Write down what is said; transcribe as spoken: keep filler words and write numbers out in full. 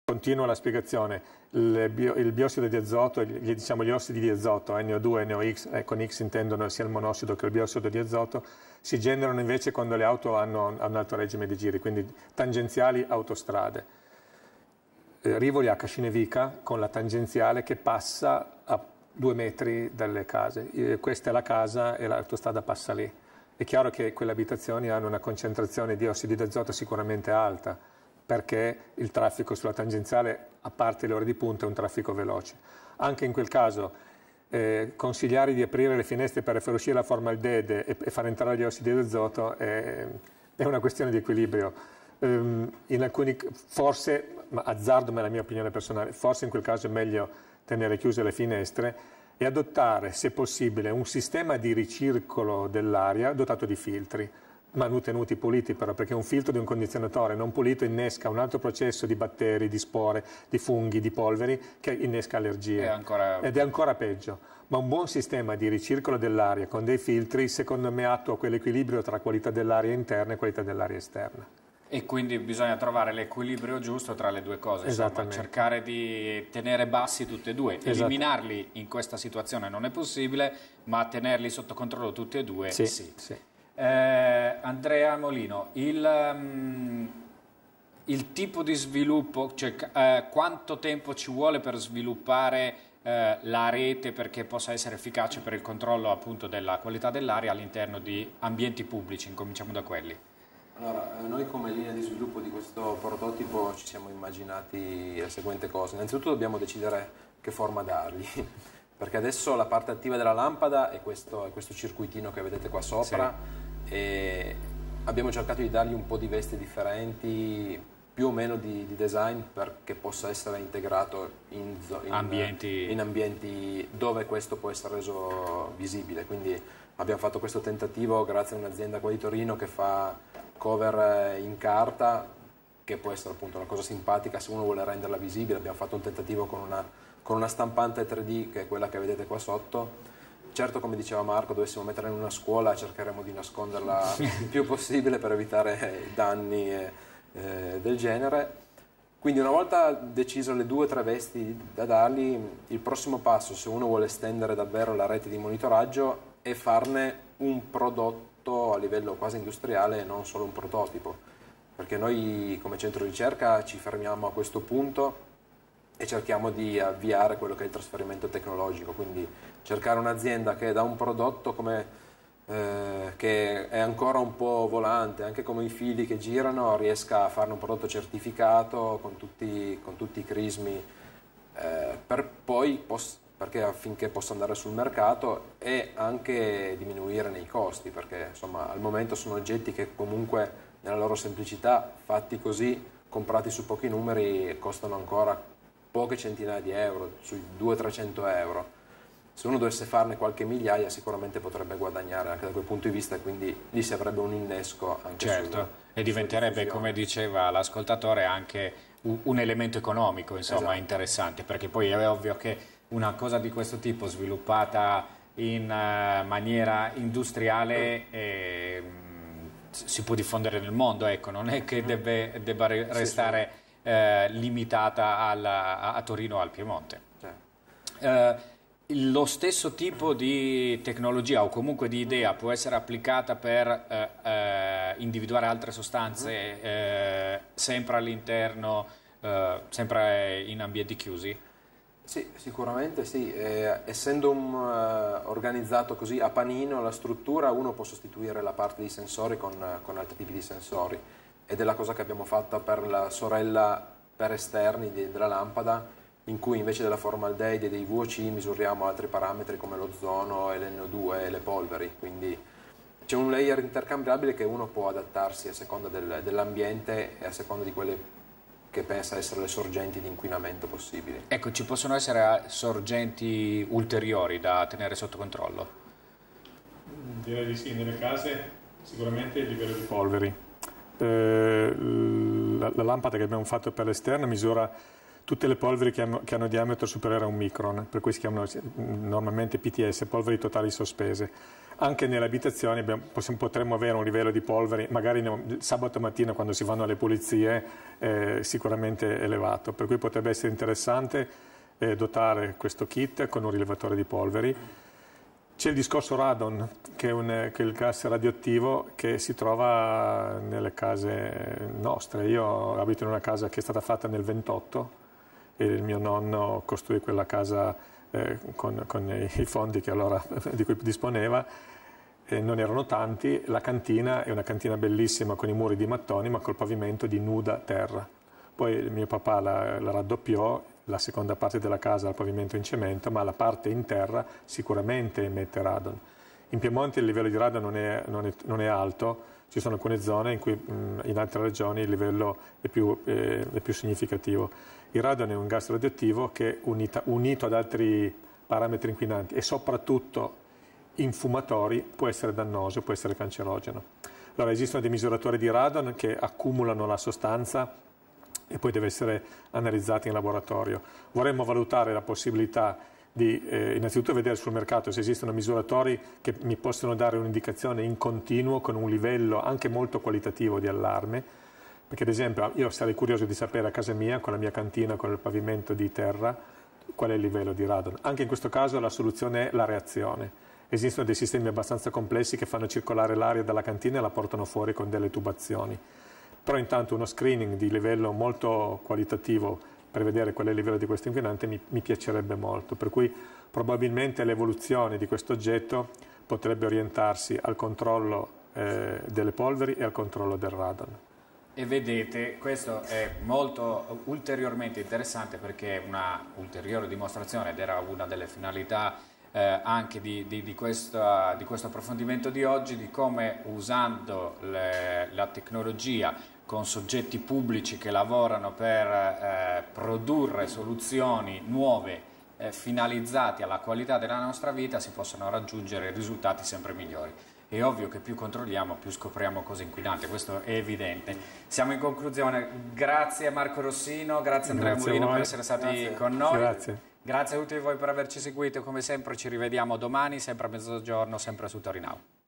Continuo la spiegazione. Il, bio, il biossido di azoto, gli, diciamo gli ossidi di azoto, N O due, N O X, eh, con X intendono sia il monossido che il biossido di azoto, si generano invece quando le auto hanno, hanno un alto regime di giri, quindi tangenziali autostrade. Eh, Rivoli a Cascinevica con la tangenziale che passa a due metri dalle case. Eh, questa è la casa e l'autostrada passa lì. È chiaro che quelle abitazioni hanno una concentrazione di ossidi di azoto sicuramente alta, perché il traffico sulla tangenziale, a parte le ore di punta, è un traffico veloce. Anche in quel caso, eh, consigliare di aprire le finestre per far uscire la formaldeide e, e far entrare gli ossidi di azoto è, è una questione di equilibrio. Um, in alcuni, forse, ma azzardo, ma è la mia opinione personale, forse in quel caso è meglio tenere chiuse le finestre e adottare, se possibile, un sistema di ricircolo dell'aria dotato di filtri, manutenuti, puliti però, perché un filtro di un condizionatore non pulito innesca un altro processo di batteri, di spore, di funghi, di polveri che innesca allergie. È ancora... Ed è ancora peggio. Ma un buon sistema di ricircolo dell'aria con dei filtri, secondo me, attua quell'equilibrio tra qualità dell'aria interna e qualità dell'aria esterna. E quindi bisogna trovare l'equilibrio giusto tra le due cose, insomma, cercare di tenere bassi tutti e due. Eliminarli in questa situazione non è possibile, ma tenerli sotto controllo tutti e due sì. sì. sì. Eh, Andrea Molino, il, um, il tipo di sviluppo, cioè eh, quanto tempo ci vuole per sviluppare eh, la rete perché possa essere efficace per il controllo appunto della qualità dell'aria all'interno di ambienti pubblici? Incominciamo da quelli. Allora, noi come linea di sviluppo di questo prototipo ci siamo immaginati le seguenti cose. Innanzitutto dobbiamo decidere che forma dargli, perché adesso la parte attiva della lampada è questo, è questo circuitino che vedete qua sopra, sì. E abbiamo cercato di dargli un po' di vesti differenti, più o meno di, di design, perché possa essere integrato in, in, ambienti. in ambienti dove questo può essere reso visibile. Quindi abbiamo fatto questo tentativo grazie a un'azienda qua di Torino che fa cover in carta, che può essere appunto una cosa simpatica se uno vuole renderla visibile. Abbiamo fatto un tentativo con una, con una stampante tre D, che è quella che vedete qua sotto. Certo, come diceva Marco, dovessimo metterla in una scuola, cercheremo di nasconderla il più possibile per evitare danni eh, eh, del genere. Quindi una volta deciso le due o tre vesti da dargli, il prossimo passo, se uno vuole estendere davvero la rete di monitoraggio, è farne un prodotto a livello quasi industriale e non solo un prototipo, perché noi come centro di ricerca ci fermiamo a questo punto e cerchiamo di avviare quello che è il trasferimento tecnologico, quindi cercare un'azienda che da un prodotto come, eh, che è ancora un po' volante, anche come i fili che girano, riesca a farne un prodotto certificato con tutti, con tutti i crismi, eh, per poi perché affinché possa andare sul mercato e anche diminuire nei costi, perché insomma al momento sono oggetti che comunque nella loro semplicità, fatti così, comprati su pochi numeri, costano ancora poche centinaia di euro, sui duecento trecento euro. Se uno dovesse farne qualche migliaia sicuramente potrebbe guadagnare anche da quel punto di vista, e quindi lì si avrebbe un innesco anche certo, sul, e diventerebbe, come diceva l'ascoltatore, anche un elemento economico, insomma, esatto. interessante, perché poi è ovvio che una cosa di questo tipo sviluppata in uh, maniera industriale eh, si può diffondere nel mondo, ecco, non è che debbe, debba restare sì, sì. Eh, limitata alla, a, a Torino o al Piemonte. Certo. Eh, lo stesso tipo di tecnologia o comunque di idea può essere applicata per eh, eh, individuare altre sostanze eh, sempre all'interno, eh, sempre in ambienti chiusi? Sì, sicuramente sì. Eh, essendo un, uh, organizzato così a panino la struttura, uno può sostituire la parte di sensori con, con altri tipi di sensori. Ed è la cosa che abbiamo fatto per la sorella per esterni di, della lampada, in cui invece della formaldeide e dei V O C misuriamo altri parametri come l'ozono e l'N O due e le polveri. Quindi c'è un layer intercambiabile che uno può adattarsi a seconda del, dell'ambiente e a seconda di quelle che pensa essere le sorgenti di inquinamento possibili. Ecco, ci possono essere sorgenti ulteriori da tenere sotto controllo? Direi di sì, nelle case sicuramente il livello di polveri. Eh, la, la lampada che abbiamo fatto per l'esterno misura tutte le polveri che hanno, che hanno diametro superiore a un micron, per cui si chiamano normalmente P T S, polveri totali sospese. Anche nelle abitazioni abbiamo, possiamo, potremmo avere un livello di polveri, magari no, sabato mattina quando si fanno le pulizie, eh, sicuramente elevato, per cui potrebbe essere interessante eh, dotare questo kit con un rilevatore di polveri. C'è il discorso radon, che è, un, che è il gas radioattivo che si trova nelle case nostre. Io abito in una casa che è stata fatta nel ventotto e il mio nonno costruì quella casa eh, con, con i fondi che allora, di cui disponeva. E non erano tanti. La cantina è una cantina bellissima con i muri di mattoni ma col pavimento di nuda terra. Poi mio papà la, la raddoppiò, la seconda parte della casa al pavimento in cemento, ma la parte in terra sicuramente emette radon. In Piemonte il livello di radon non è, non è, non è alto, ci sono alcune zone in cui mh, in altre regioni il livello è più, eh, è più significativo. Il radon è un gas radioattivo che unita, unito ad altri parametri inquinanti e soprattutto in fumatori può essere dannoso, può essere cancerogeno. Allora esistono dei misuratori di radon che accumulano la sostanza e poi deve essere analizzata in laboratorio. Vorremmo valutare la possibilità di eh, innanzitutto vedere sul mercato se esistono misuratori che mi possono dare un'indicazione in continuo con un livello anche molto qualitativo di allarme, perché ad esempio io sarei curioso di sapere a casa mia, con la mia cantina, con il pavimento di terra, qual è il livello di radon. Anche in questo caso la soluzione è la reazione. Esistono dei sistemi abbastanza complessi che fanno circolare l'aria dalla cantina e la portano fuori con delle tubazioni. Però intanto uno screening di livello molto qualitativo per vedere qual è il livello di questo inquinante mi, mi piacerebbe molto, per cui probabilmente l'evoluzione di questo oggetto potrebbe orientarsi al controllo eh, delle polveri e al controllo del radon. E vedete, questo è molto ulteriormente interessante perché è una ulteriore dimostrazione ed era una delle finalità eh, anche di, di, di, questa, di questo approfondimento di oggi, di come usando le, la tecnologia con soggetti pubblici che lavorano per eh, produrre soluzioni nuove eh, finalizzate alla qualità della nostra vita si possono raggiungere risultati sempre migliori. È ovvio che più controlliamo, più scopriamo cose inquinanti, questo è evidente. Siamo in conclusione. Grazie a Marco Rossino, grazie a Andrea Grazie Mulino a per essere stati Grazie. con noi. Grazie. Grazie a tutti voi per averci seguito, come sempre ci rivediamo domani, sempre a mezzogiorno, sempre su Torinao.